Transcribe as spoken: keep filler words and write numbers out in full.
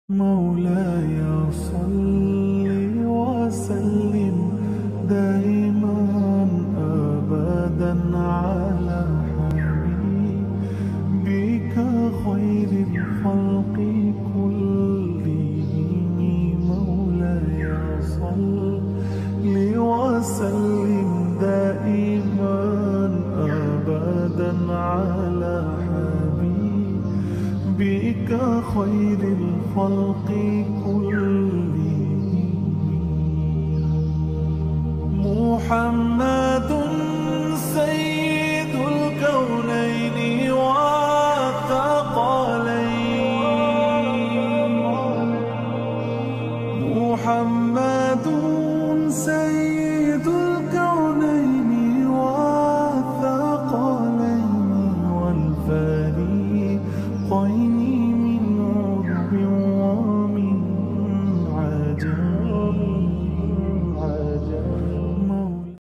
مولاي صل وسلم دائما أبدا على حبيبك خير الخلق كلهم. مولاي صل وسلم دائما أبدا على حبيبك خير الخلق كلهم. محمد